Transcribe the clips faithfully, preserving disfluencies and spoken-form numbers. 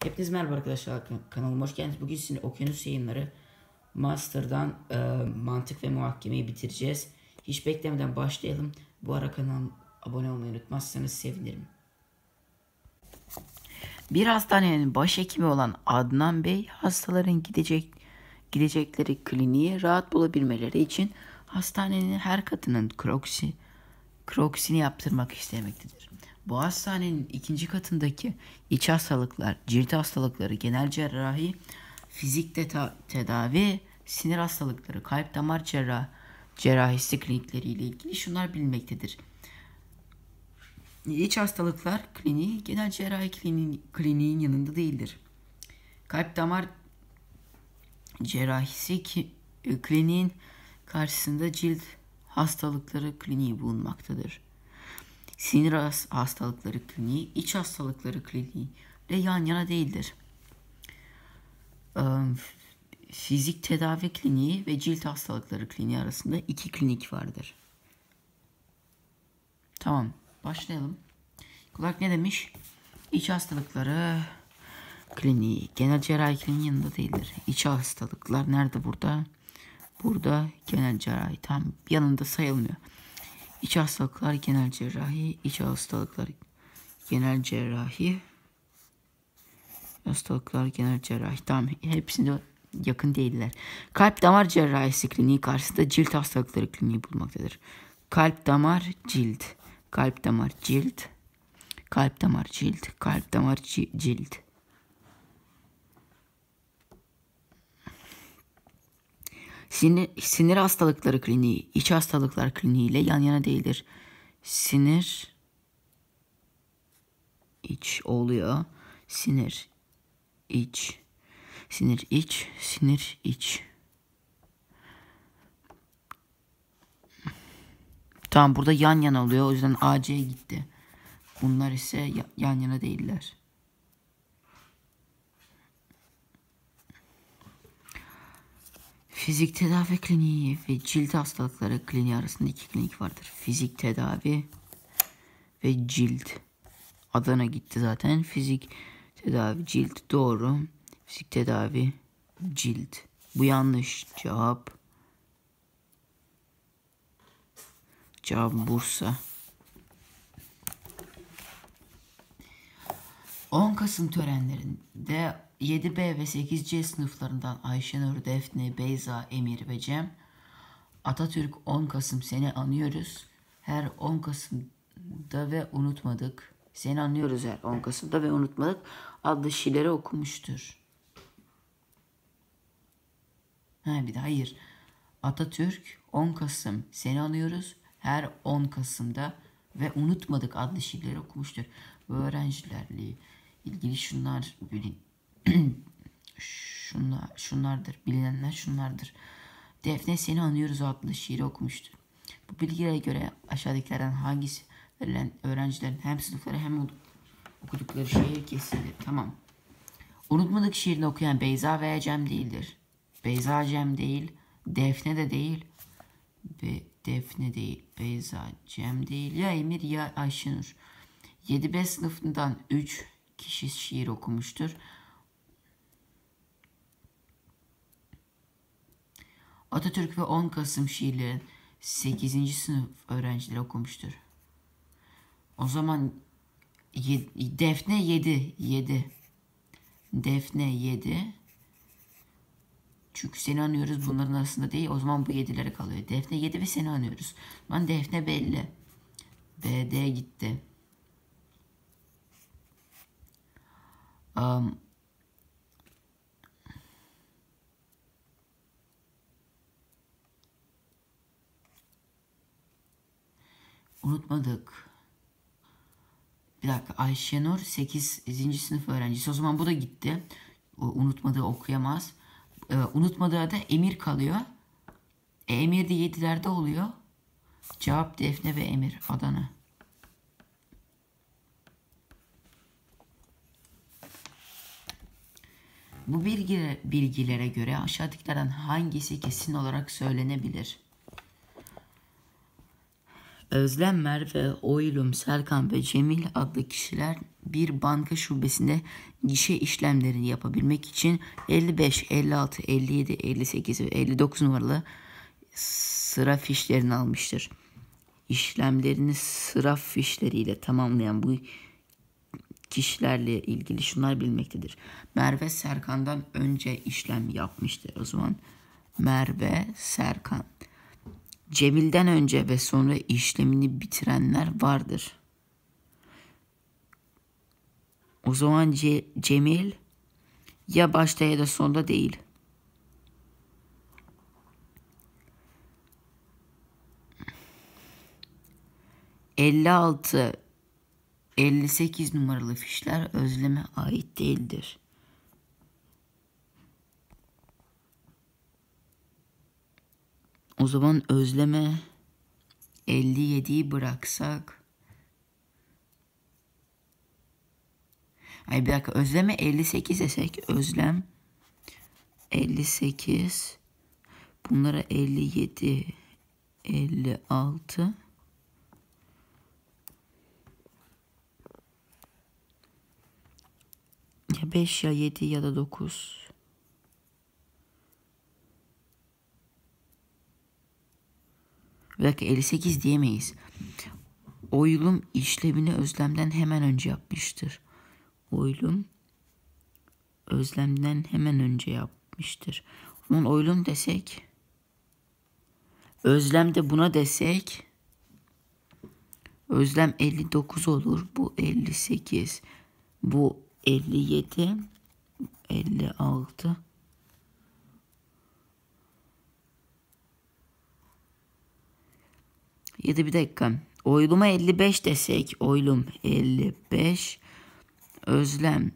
Hepiniz merhaba arkadaşlar, kanalıma hoş geldiniz. Bugün sizinle Okyanus Yayınları Master'dan e, mantık ve muhakemeyi bitireceğiz. Hiç beklemeden başlayalım. Bu ara kanalıma abone olmayı unutmazsanız sevinirim. Bir hastanenin başhekimi olan Adnan Bey, hastaların gidecek gidecekleri kliniği rahat bulabilmeleri için hastanenin her katının kroksi, kroksini yaptırmak istemektedir. Bu hastanenin ikinci katındaki iç hastalıklar, cilt hastalıkları, genel cerrahi, fizik tedavi, sinir hastalıkları, kalp damar cerrah, cerrahisi klinikleri ile ilgili şunlar bilinmektedir. İç hastalıklar kliniği genel cerrahi kliniğin, kliniğin yanında değildir. Kalp damar cerrahisi ki, kliniğin karşısında cilt hastalıkları kliniği bulunmaktadır. Sinir hastalıkları kliniği, iç hastalıkları kliniği ile yan yana değildir. Fizik tedavi kliniği ve cilt hastalıkları kliniği arasında iki klinik vardır. Tamam, başlayalım. Kulak ne demiş? İç hastalıkları kliniği, genel cerrahi kliniğin yanında değildir. İç hastalıklar nerede burada? Burada genel cerrahi tam yanında sayılmıyor. İç hastalıklar genel cerrahi, iç hastalıklar genel cerrahi, hastalıklar genel cerrahi. Tamam, hepsinde yakın değiller. Kalp damar cerrahisi kliniği karşısında cilt hastalıkları kliniği bulunmaktadır. Kalp damar cilt, kalp damar cilt, kalp damar cilt, kalp damar cilt. Sinir, sinir hastalıkları kliniği, iç hastalıklar kliniği ile yan yana değildir. Sinir iç oluyor. Sinir iç. Sinir iç. Sinir iç. Tamam, burada yan yana oluyor. O yüzden A C'ye gitti. Bunlar ise yan yana değiller. Fizik tedavi kliniği ve cilt hastalıkları kliniği arasında iki klinik vardır. Fizik tedavi ve cilt. Adana gitti zaten. Fizik tedavi cilt doğru. Fizik tedavi cilt. Bu yanlış cevap. Cevap Bursa. on Kasım törenlerinde yedi B ve sekiz C sınıflarından Ayşenur, Defne, Beyza, Emir ve Cem, Atatürk on Kasım seni anıyoruz. Her on Kasım'da ve unutmadık. Seni anlıyoruz her on Kasım'da ve unutmadık adlı şiirleri okumuştur. Ha bir de hayır. Atatürk on Kasım seni anıyoruz. Her on Kasım'da ve unutmadık adlı şiirleri okumuştur. Bu öğrencilerle ilgili şunlar bilin. şunlar şunlardır. Bilinenler şunlardır. Defne seni anıyoruz adlı şiiri okumuştur. Bu bilgilere göre aşağıdakilerden hangisi verilen öğrencilerin hem sınıfları hem okudukları şiir kesindir. Tamam. Unutmadık şiirini okuyan Beyza veya Cem değildir. Beyza Cem değil. Defne de değil. Be Defne değil. Beyza Cem değil. Ya Emir ya Ayşenur. yedi B sınıfından üç kişi şiir okumuştur. Atatürk ve on Kasım şiirlerin sekizinci sınıf öğrencileri okumuştur. O zaman Defne yedi. yedi. Defne yedi. Çünkü seni anıyoruz bunların arasında değil. O zaman bu yedilere kalıyor. Defne yedi ve seni anıyoruz. Lan Defne belli. B D gitti. Um, unutmadık. Bir dakika, Ayşenur sekizinci sınıf öğrencisi. O zaman bu da gitti. O unutmadığı okuyamaz. Ee, unutmadığı da Emir kalıyor. E, Emir de yedilerde oluyor. Cevap Defne ve Emir. Adana. Bu bilgi, bilgilere göre aşağıdakilerden hangisi kesin olarak söylenebilir? Ee, Özlem, Merve, Oylum, Serkan ve Cemil adlı kişiler bir banka şubesinde gişe işlemlerini yapabilmek için elli beş, elli altı, elli yedi, elli sekiz ve elli dokuz numaralı sıra fişlerini almıştır. İşlemlerini sıra fişleriyle tamamlayan bu kişilerle ilgili şunlar bilmektedir. Merve Serkan'dan önce işlem yapmıştır. O zaman Merve, Serkan. Cemil'den önce ve sonra işlemini bitirenler vardır. O zaman Ce Cemil ya başta ya da sonda değil. elli altı, elli sekiz numaralı fişler Özlem'e ait değildir. O zaman Özlem'e elli yediyi bıraksak. Ay bir dakika, Özlem'e elli sekiz desek, Özlem elli sekiz, bunlara elli yedi, elli altı, ya beş ya yedi ya da dokuz. Bir dakika, elli sekiz diyemeyiz. Oylum işlemini Özlem'den hemen önce yapmıştır. Oylum Özlem'den hemen önce yapmıştır. Onun Oylum desek, Özlem de buna desek, Özlem elli dokuz olur. Bu elli sekiz. Bu elli yedi. elli altı. Ya da bir dakika. Oylum'a elli beş desek. Oylum elli beş. Özlem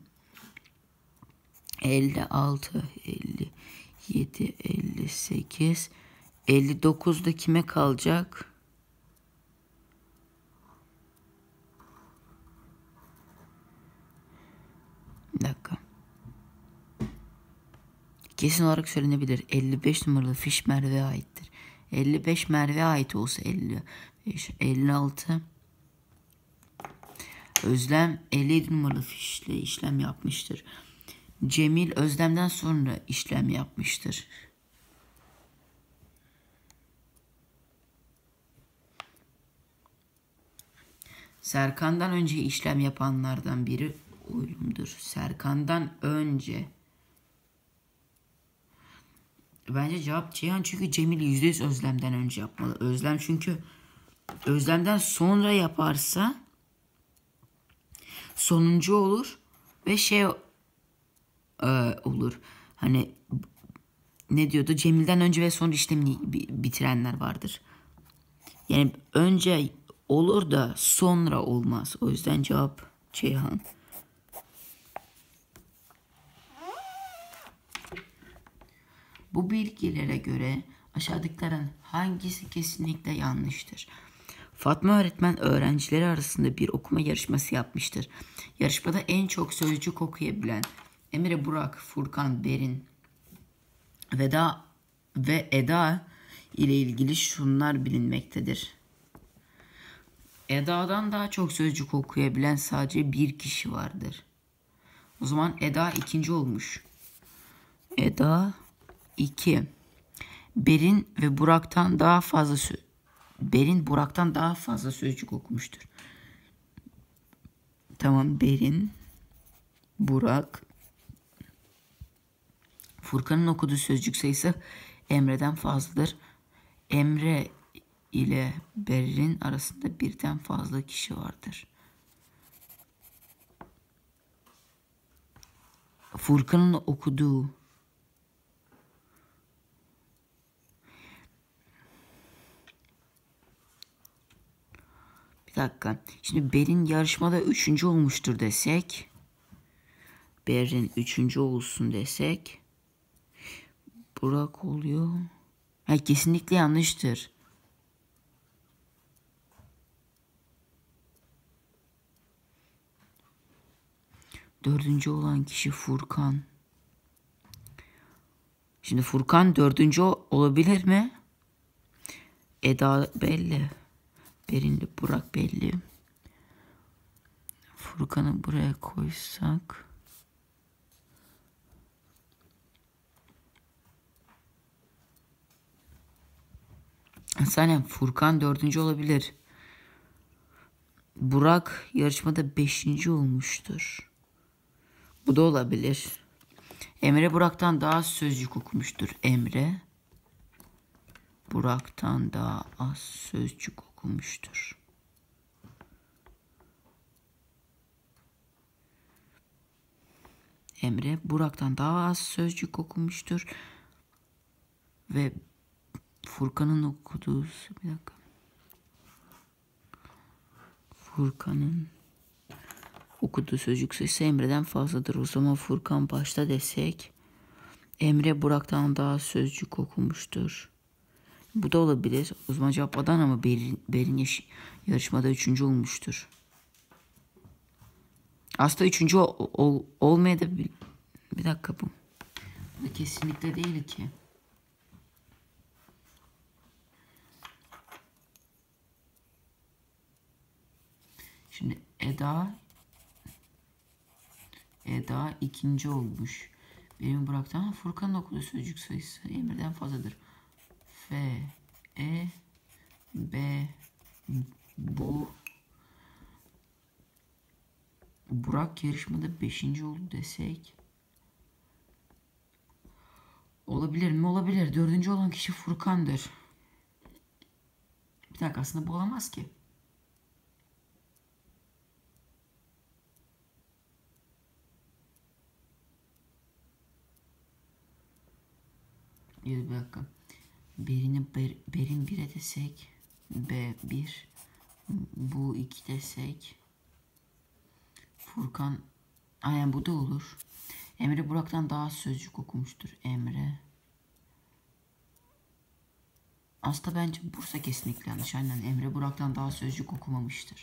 elli altı, elli yedi, elli sekiz. elli dokuzda kime kalacak? Bir dakika. Kesin olarak söylenebilir. elli beş numaralı fiş Merve'ye aittir. elli beş Merve'ye ait olsa elli beş, elli altı. Özlem elli yedi numaralı fişle işlem yapmıştır. Cemil Özlem'den sonra işlem yapmıştır. Serkan'dan önce işlem yapanlardan biri Oylum'dur. Serkan'dan önce. Bence cevap Ceyhan, çünkü Cemil yüzde yüz Özlem'den önce yapmalı. Özlem çünkü Özlem'den sonra yaparsa sonuncu olur ve şey e, olur. Hani ne diyordu? Cemil'den önce ve sonra işlemini bitirenler vardır. Yani önce olur da sonra olmaz. O yüzden cevap Ceyhan. Bu bilgilere göre aşağıdakilerin hangisi kesinlikle yanlıştır? Fatma öğretmen öğrencileri arasında bir okuma yarışması yapmıştır. Yarışmada en çok sözcük okuyabilen Emre, Burak, Furkan, Berin, Veda ve Eda ile ilgili şunlar bilinmektedir. Eda'dan daha çok sözcük okuyabilen sadece bir kişi vardır. O zaman Eda ikinci olmuş. Eda iki. Berin ve Burak'tan daha fazla sö- Berin Burak'tan daha fazla sözcük okumuştur. Tamam, Berin, Burak. Furkan'ın okuduğu sözcük sayısı Emre'den fazladır. Emre ile Berin arasında birden fazla kişi vardır. Furkan'ın okuduğu Bir dakika. Şimdi Berin yarışmada üçüncü olmuştur desek. Berin üçüncü olsun desek. Burak oluyor. Ha, kesinlikle yanlıştır. Dördüncü olan kişi Furkan. Şimdi Furkan dördüncü olabilir mi? Eda belli. Berin'le Burak belli. Furkan'ı buraya koysak. Saniye, Furkan dördüncü olabilir. Burak yarışmada beşinci olmuştur. Bu da olabilir. Emre Burak'tan daha az sözcük okumuştur. Emre Burak'tan daha az sözcük okumuştur. Emre Burak'tan daha az sözcük okumuştur. Ve Furkan'ın okuduğu bir dakika. Furkan'ın okuduğu sözcük sayısı Emre'den fazladır. O zaman Furkan başta desek. Emre Burak'tan daha az sözcük okumuştur. Bu da olabilir. O zaman cevap Adana mı? Berin, Berin yarışmada üçüncü olmuştur. Aslında üçüncü ol, ol, olmaya da bir, bir dakika bu. Bu da kesinlikle değil ki. Şimdi Eda Eda ikinci olmuş. Benim Burak'tan Furkan'ın okuduğu sözcük sayısı Emre'den fazladır. F E B bu Burak yarışmada beşinci oldu desek. Olabilir mi? Olabilir. Dördüncü olan kişi Furkan'dır. Bir dakika, aslında bu olamaz ki. Bir dakika. Berin'i ber, Berin bire desek. B bir. Bu iki desek. Furkan. Aynen bu da olur. Emre Burak'tan daha az sözcük okumuştur. Emre. Aslında bence Bursa kesinlikle yanlış. Aynen Emre Burak'tan daha sözcük okumamıştır.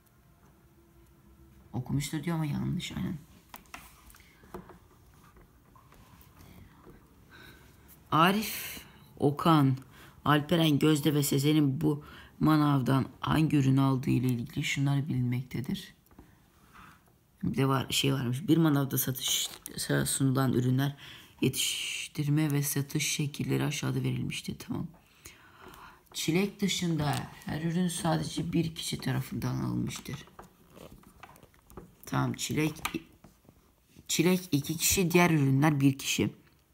Okumuştur diyor ama yanlış. Aynen. Arif, Okan, Alperen, Gözde ve Sezen'in bu manavdan hangi ürün aldığı ile ilgili şunlar bilinmektedir. Bir de var şey varmış. Bir manavda satışa sunulan ürünler yetiştirme ve satış şekilleri aşağıda verilmiştir. Tamam. Çilek dışında her ürün sadece bir kişi tarafından alınmıştır. Tamam, çilek çilek iki kişi, diğer ürünler bir kişi.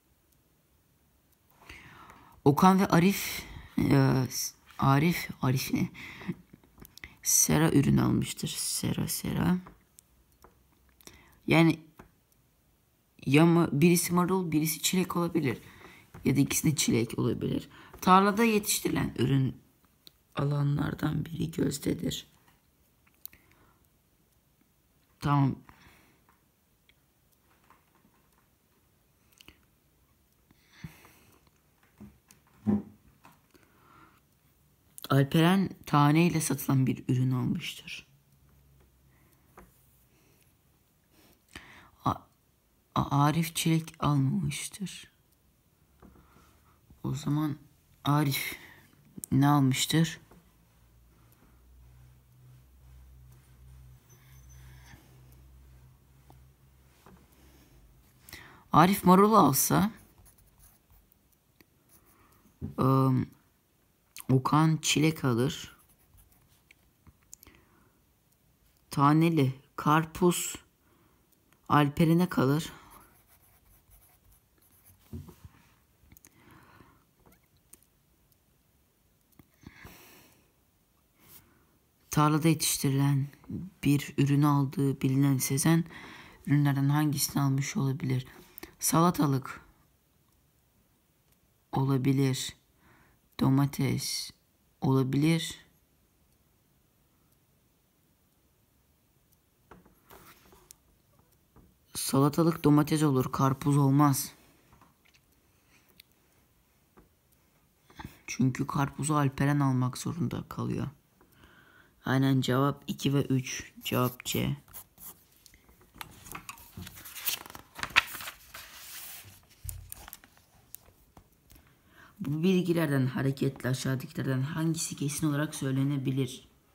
Okan ve Arif e, Arif Arif ne? Sera ürün almıştır. Sera Sera. Yani ya mı birisi marul, birisi çilek olabilir. Ya da ikisi de çilek olabilir. Tarlada yetiştirilen ürün alanlardan biri Gözde'dir. Tamam. Alperen taneyle satılan bir ürün almıştır. A Arif çilek almamıştır. O zaman Arif ne almıştır? Arif marul alsa ıı, Okan çilek alır. Taneli karpuz Alperen'e kalır. Tarlada yetiştirilen bir ürün aldığı bilinen Sezen ürünlerden hangisini almış olabilir? Salatalık olabilir. Domates olabilir. Salatalık domates olur. Karpuz olmaz. Çünkü karpuzu Alperen almak zorunda kalıyor. Aynen, cevap iki ve üç. Cevap C. Bu bilgilerden hareketle aşağıdakilerden hangisi kesin olarak söylenebilir?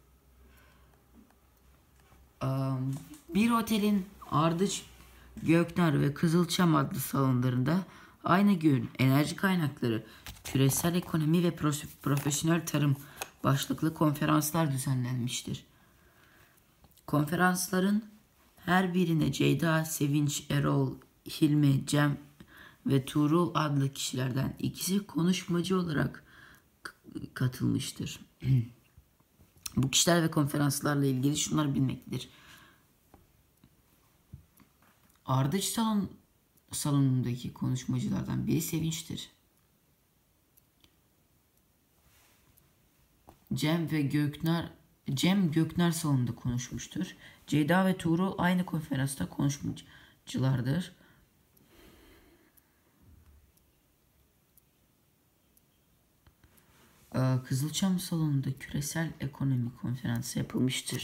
Am, Bir otelin Ardıç, Göknar ve Kızılçam adlı salonlarında aynı gün enerji kaynakları, küresel ekonomi ve pros- profesyonel tarım başlıklı konferanslar düzenlenmiştir. Konferansların her birine Ceyda, Sevinç, Erol, Hilmi, Cem ve Tuğrul adlı kişilerden ikisi konuşmacı olarak k- katılmıştır. Bu kişiler ve konferanslarla ilgili şunlar bilmektedir. Ardıç salon, salonundaki konuşmacılardan biri Sevinç'tir. Cem ve Göknar Cem Göknar salonunda konuşmuştur. Ceyda ve Tuğrul aynı konferansta konuşmacılardır. Ee, Kızılçam salonunda küresel ekonomi konferansı yapılmıştır.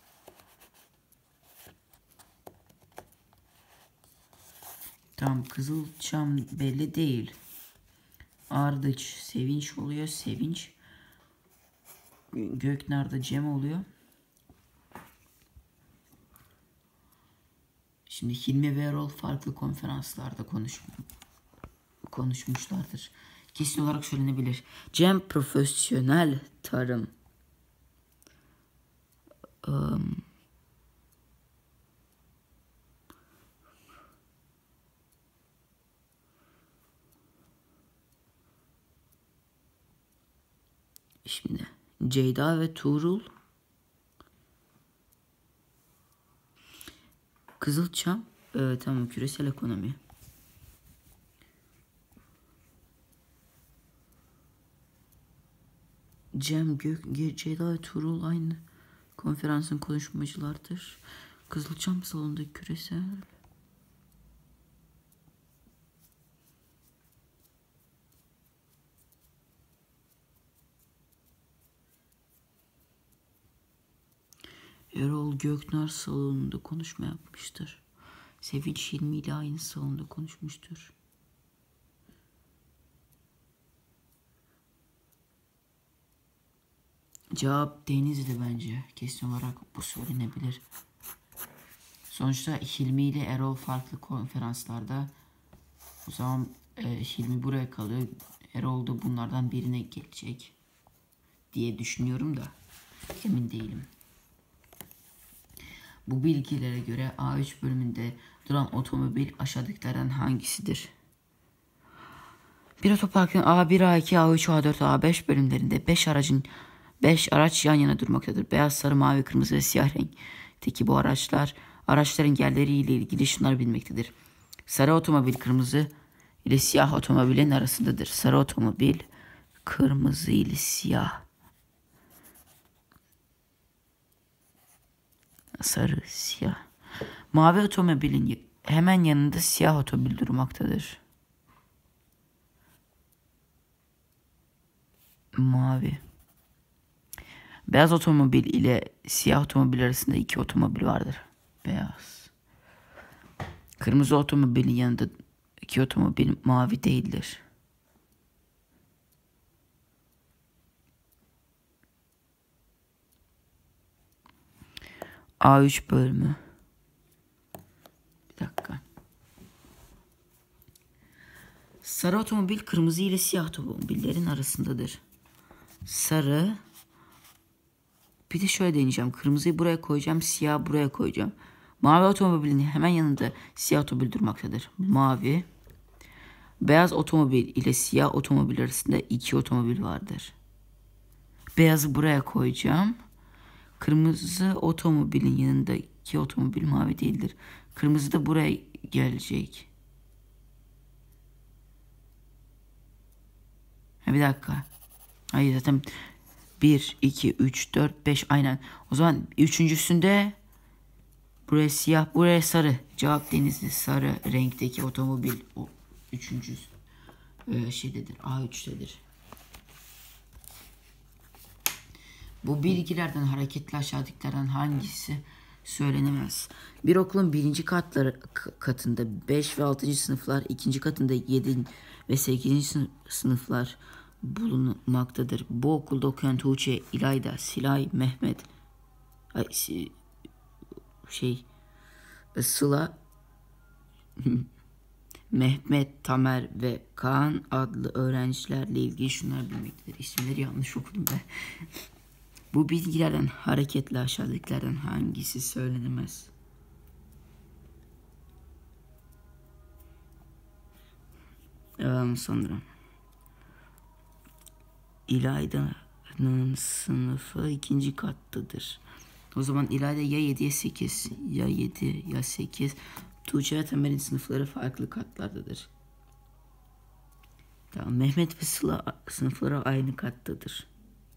Tam Kızılçam belli değil. Ardıç Sevinç oluyor. Sevinç. Göknar'da Cem oluyor. Şimdi Hilmi ve Erol farklı konferanslarda konuş, konuşmuşlardır. Kesin olarak söylenebilir. Cem profesyonel tarım. Um, Şimdi Ceyda ve Tuğrul Kızılçam e, tamam küresel ekonomi. Cem, Gök, Ceyda ve Tuğrul aynı konferansın konuşmacılardır. Kızılçam salonunda küresel Erol Göknar salonunda konuşma yapmıştır. Sevinç Hilmi ile aynı salonda konuşmuştur. Cevap Denizli bence. Kesin olarak bu söylenebilir. Sonuçta Hilmi ile Erol farklı konferanslarda. O zaman e, Hilmi buraya kalıyor. Erol da bunlardan birine gelecek diye düşünüyorum da emin değilim. Bu bilgilere göre A üç bölümünde duran otomobil aşağıdakilerden hangisidir? Bir otoparkın A bir, A iki, A üç, A dört, A beş bölümlerinde beş aracın beş araç yan yana durmaktadır. Beyaz, sarı, mavi, kırmızı ve siyah renkteki bu araçlar araçların yerleriyle ilgili şunlar bilmektedir. Sarı otomobil kırmızı ile siyah otomobilin arasındadır. Sarı otomobil kırmızı ile siyah. Sarı, siyah. Mavi otomobilin hemen yanında siyah otomobil durmaktadır. Mavi. Beyaz otomobil ile siyah otomobil arasında iki otomobil vardır. Beyaz. Kırmızı otomobilin yanında iki otomobil mavi değildir. A üç bölümü. Bir dakika. Sarı otomobil kırmızı ile siyah otomobillerin arasındadır. Sarı. Bir de şöyle deneyeceğim. Kırmızıyı buraya koyacağım. Siyah buraya koyacağım. Mavi otomobilin hemen yanında siyah otomobil durmaktadır. Mavi. Beyaz otomobil ile siyah otomobil arasında iki otomobil vardır. Beyazı buraya koyacağım. Kırmızı otomobilin yanındaki otomobil mavi değildir. Kırmızı da buraya gelecek. Ha, bir dakika. Hayır zaten bir, iki, üç, dört, beş aynen. O zaman üçüncüsünde buraya siyah, buraya sarı. Cevap Denizli. Sarı renkteki otomobil o üçüncü e, şeydedir. A üç'tedir. Bu bilgilerden hareketle aşağıdakilerden hangisi söylenemez? Bir okulun birinci katları katında beş ve altıncı sınıflar, ikinci katında yedi ve sekizinci sınıflar bulunmaktadır. Bu okulda okuyan Tuğçe, İlayda, Silay, Mehmet, ay, şey Sıla, Mehmet, Tamer ve Kaan adlı öğrencilerle ilgili şunlar bilmektedir. İsimleri yanlış okudum ben. Bu bilgilerden hareketle aşağıdakilerden hangisi söylenemez? Devam sonra. İlayda'nın sınıfı ikinci kattadır. O zaman İlayda ya yediye sekiz, ya yedi ya sekiz. Tuğçe ve Tamer'in sınıfları farklı katlardadır. Tamam, Mehmet ve Sıla sınıfları aynı kattadır.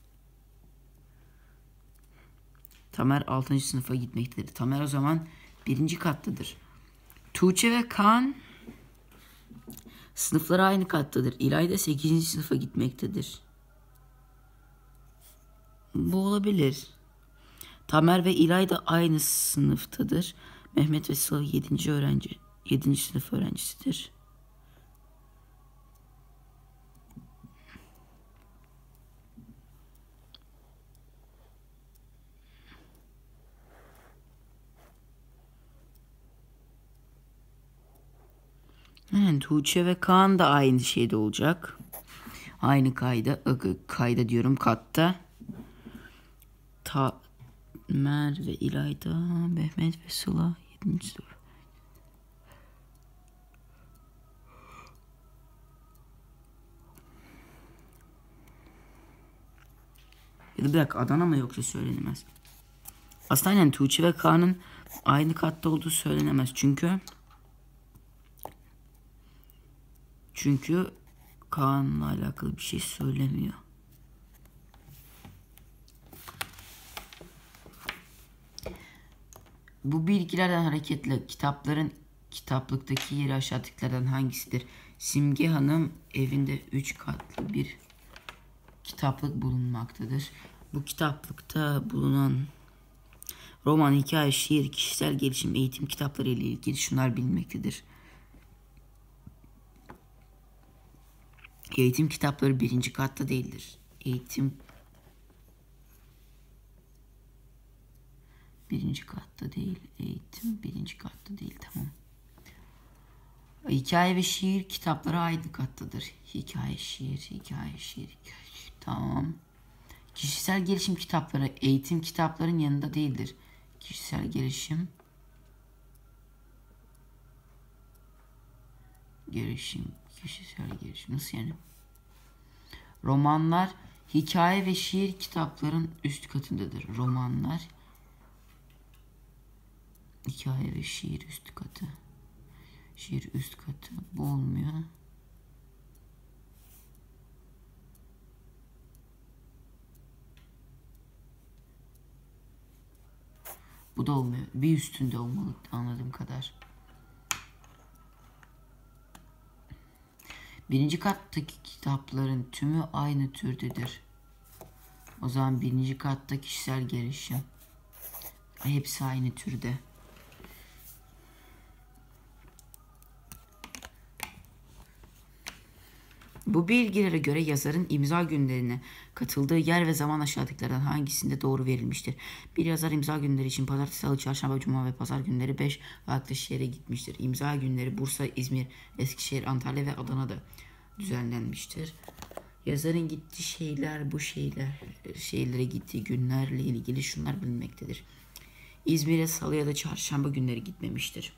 Tamer altıncı sınıfa gitmektedir. Tamer o zaman birinci kattadır. Tuğçe ve Kaan sınıfları aynı kattadır. İlayda sekizinci sınıfa gitmektedir. Bu olabilir. Tamer ve İlayda aynı sınıftadır. Mehmet ve Sıla yedinci öğrenci, yedinci sınıf öğrencisidir. Yani Tuğçe ve Kaan da aynı şeyde olacak. Aynı kayda, kayda diyorum katta. Tamer ve İlayda, Mehmet ve Sıla yedinci sınıf. Ya da bir dakika, Adana mı yoksa söylenemez. Aslında aynen Tuğçe ve Kaan'ın aynı katta olduğu söylenemez. Çünkü Çünkü Kaan'la alakalı bir şey söylemiyor. Bu bilgilerden hareketle kitapların kitaplıktaki yeri aşağıdakilerden hangisidir? Simge Hanım evinde üç katlı bir kitaplık bulunmaktadır. Bu kitaplıkta bulunan roman, hikaye, şiir, kişisel gelişim, eğitim kitapları ile ilgili şunlar bilinmektedir. Eğitim kitapları birinci katta değildir. Eğitim birinci katta değil. Eğitim birinci katta değil. Tamam. Hikaye ve şiir kitapları aynı kattadır. Hikaye, şiir, hikaye, şiir, hikaye, şiir. Tamam. Kişisel gelişim kitapları eğitim kitapların yanında değildir. Kişisel gelişim gelişim kişisel gelişim nasıl yani? Romanlar hikaye ve şiir kitapların üst katındadır. Romanlar hikaye ve şiir üst katı. Şiir üst katı. Bu olmuyor. Bu da olmuyor. Bir üstünde olmalı anladığım kadar. Birinci kattaki kitapların tümü aynı türdedir. O zaman birinci katta kişisel gelişim. Hepsi aynı türde. Bu bilgilere göre yazarın imza günlerine katıldığı yer ve zaman aşağıdakilerden hangisinde doğru verilmiştir? Bir yazar imza günleri için pazartesi, salı, çarşamba, cuma ve pazar günleri beş farklı şehre gitmiştir. İmza günleri Bursa, İzmir, Eskişehir, Antalya ve Adana'da düzenlenmiştir. Yazarın gittiği şeyler, bu şeyler, şehirlere gittiği günlerle ilgili şunlar bilinmektedir. İzmir'e salı ya da çarşamba günleri gitmemiştir.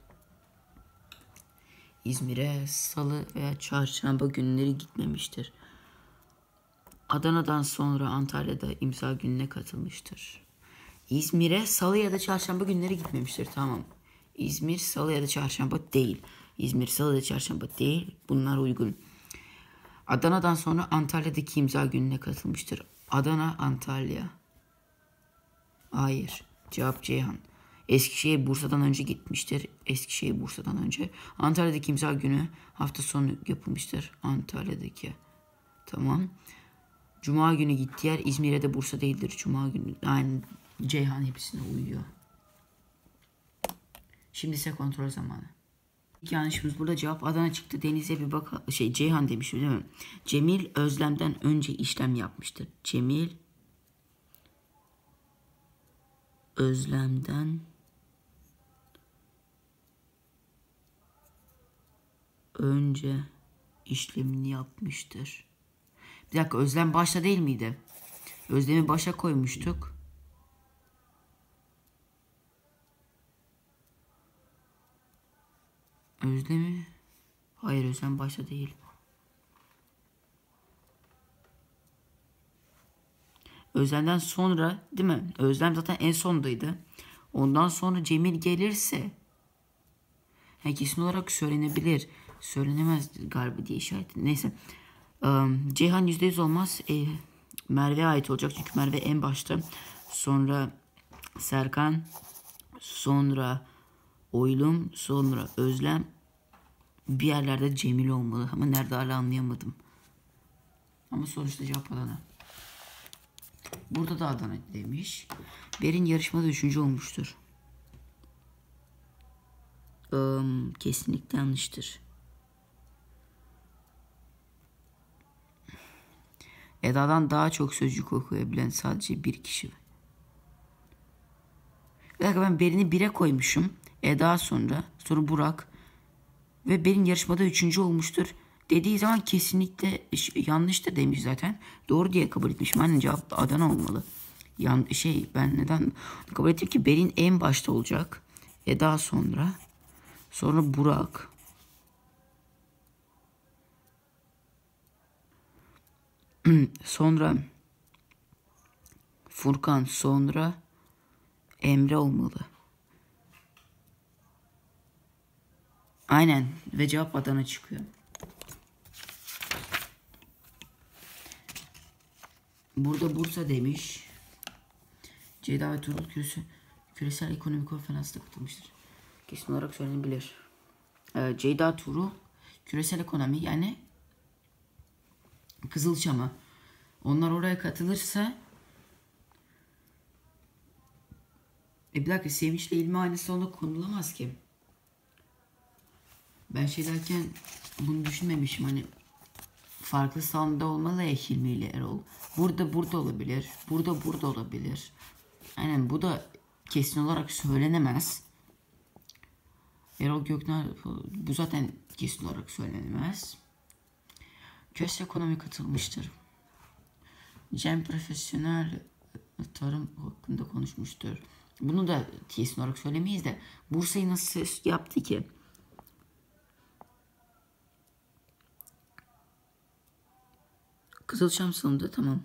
İzmir'e salı veya çarşamba günleri gitmemiştir. Adana'dan sonra Antalya'da imza gününe katılmıştır. İzmir'e salı ya da çarşamba günleri gitmemiştir. Tamam. İzmir salı ya da çarşamba değil. İzmir salı ya da çarşamba değil. Bunlar uygun. Adana'dan sonra Antalya'daki imza gününe katılmıştır. Adana, Antalya. Hayır. Cevap Ceyhan. Eskişehir Bursa'dan önce gitmiştir. Eskişehir Bursa'dan önce. Antalya'daki imza günü hafta sonu yapılmıştır. Antalya'daki. Tamam. Cuma günü gittiği yer İzmir'e de Bursa değildir. Cuma günü. Yani Ceyhan hepsine uyuyor. Şimdi ise kontrol zamanı. İlk yanlışımız burada, cevap Adana çıktı. Deniz'e bir bak, şey Ceyhan demişim değil mi? Cemil Özlem'den önce işlem yapmıştır. Cemil Özlem'den önce işlemini yapmıştır. Bir dakika, Özlem başta değil miydi? Özlem'i başa koymuştuk. Özlem'i... Hayır, Özlem başta değil. Özlem'den sonra değil mi? Özlem zaten en sondaydı. Ondan sonra Cemil gelirse... Yani kesin olarak söylenebilir. Söylenemez galiba diye işaret. Neyse. Um, Ceyhan yüzde yüz olmaz. E, Merve'ye ait olacak. Çünkü Merve en başta. Sonra Serkan. Sonra Oylum. Sonra Özlem. Bir yerlerde Cemil olmalı. Ama nerede hala anlayamadım. Ama sonuçta cevap Adana. Burada da Adana demiş. Berin yarışmada üçüncü olmuştur. Um, kesinlikle yanlıştır. Eda'dan daha çok sözcük okuyabilen sadece bir kişi. Bir dakika, ben Berin'i bire koymuşum. Eda sonra. Sonra Burak. Ve Berin yarışmada üçüncü olmuştur dediği zaman kesinlikle yanlıştır demiş zaten. Doğru diye kabul etmişim. Aynen, cevap Adana olmalı. Yan, şey ben neden kabul ettim ki Berin en başta olacak. Eda sonra. Sonra Burak. Sonra Furkan, sonra Emre olmalı. Aynen, ve cevap Adana çıkıyor. Burada Bursa demiş. Ceyda ve Tuğrul küresel, küresel ekonomik konferansına katılmıştır. Kesin olarak söylenebilir. Ee, Ceyda Tuğrul küresel ekonomi yani Kızılçam'a. Onlar oraya katılırsa e bir dakika, Sevinç'le ilmi aynı salonda konulamaz ki. Ben şey derken bunu düşünmemişim, hani farklı salonda olmalı ya Hilmi ile Erol. Burada burada olabilir. Burada burada olabilir. Aynen, bu da kesin olarak söylenemez. Erol Gökner, bu zaten kesin olarak söylenemez. Küresel ekonomi katılmıştır. Cem profesyonel tarım hakkında konuşmuştur. Bunu da kesin olarak söylemeyiz de Bursa'yı nasıl yaptı ki? Kızılçam salonunda, tamam.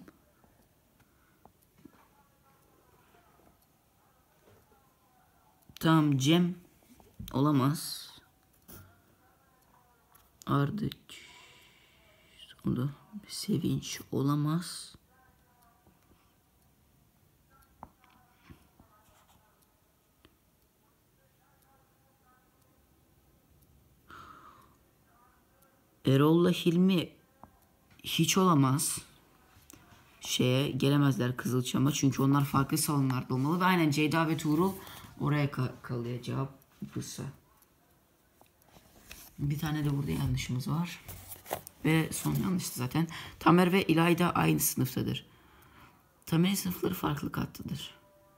Tamam, Cem olamaz. Ardıç. Sonra Sevinç olamaz. Erol'la Hilmi hiç olamaz. Şeye gelemezler Kızılçam'a, çünkü onlar farklı salonlarda olmalı. Ve aynen Ceyda ve Tuğrul oraya ka kalıyor. Cevap Bursa. Bir tane de burada yanlışımız var. Ve son yanlıştı zaten. Tamer ve İlayda aynı sınıftadır. Tamer'in sınıfları farklı kattadır.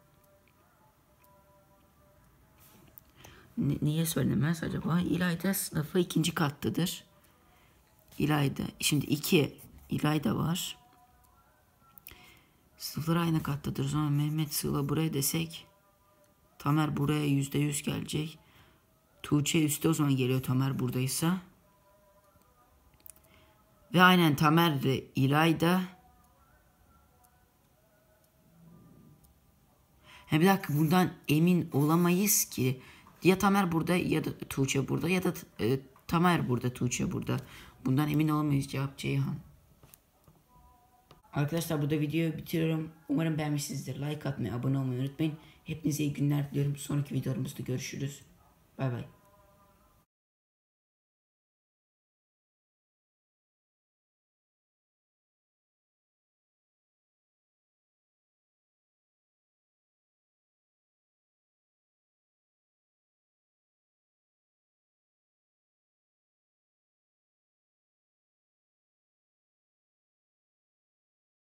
N niye söylemez acaba? İlayda sınıfı ikinci kattadır. İlayda. Şimdi iki İlayda var. Sınıfları aynı kattadır. O zaman Mehmet Sıla buraya desek Tamer buraya yüzde yüz gelecek. Tuğçe üstte o zaman geliyor Tamer buradaysa. Ve aynen Tamer ve İlayda. He bir dakika, bundan emin olamayız ki. Ya Tamer burada ya da Tuğçe burada ya da e, Tamer burada, Tuğçe burada. Bundan emin olamayız. Cevap Ceyhan. Arkadaşlar burada videoyu bitiriyorum. Umarım beğenmişsinizdir. Like atmayı, abone olmayı unutmayın. Hepinize iyi günler diliyorum. Sonraki videolarımızda görüşürüz. Bay bay.